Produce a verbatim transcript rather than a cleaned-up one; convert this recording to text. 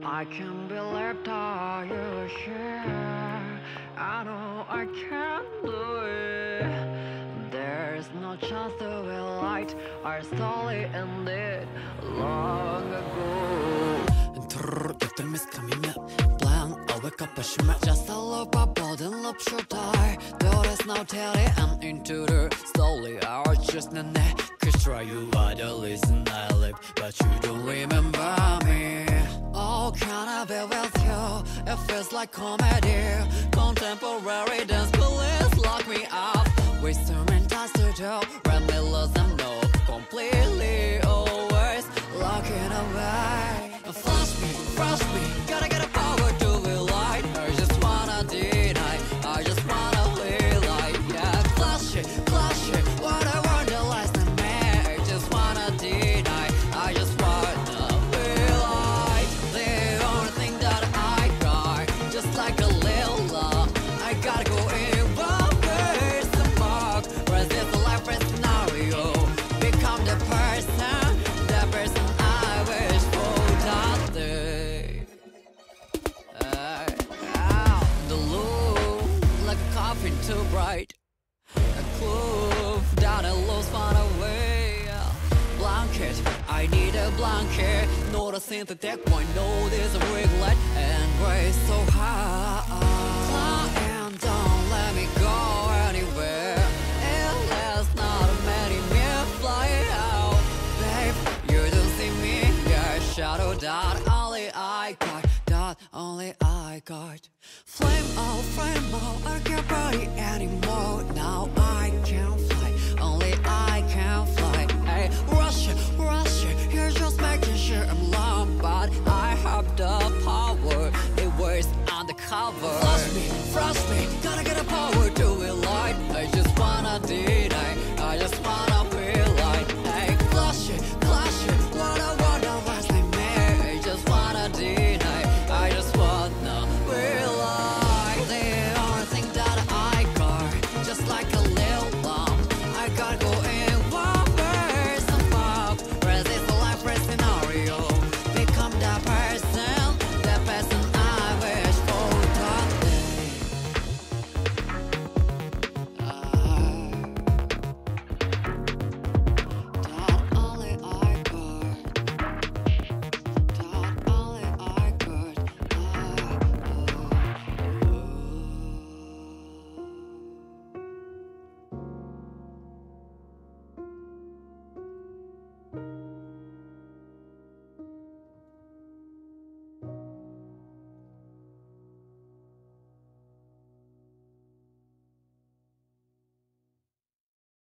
I can't believe that you share. I know I can't do it. There's no chance to be light. Our story ended long ago. Götterimiz kamime Plan och wake up och shimmer. Just a loop up, boden loop should die. There is no telling I'm into the slowly I just na ne Cause try you are the listen I live But you don't remember me. Oh, can I be with you? It feels like comedy. Contemporary dance police lock me up. We instrument us to do when we lose them no completely always locking away. Flash me, flash me, gotta get a power to be light. I just wanna deny, I just wanna live light. Yeah, flash it, flash it, whatever the last time me. I just wanna deny, I just wanna be light. The only thing that I got, just like a little love, I gotta go in one way, some mark. Resist the life scenario, become the person, the person I wish for that day. Uh, ow, the loom, like a coffin too bright. A clue that I lost far away. Blanket, I need a blanket. Not a synthetic one, no, there's a regret and race so high. And don't let me go anywhere. It lasts not many minutes fly out. Babe, you don't see me, yeah, shadow that only I got, that only I got. Flame out, flame out, I can't body anymore. Now I can fly, only I can fly. Hey, rush it,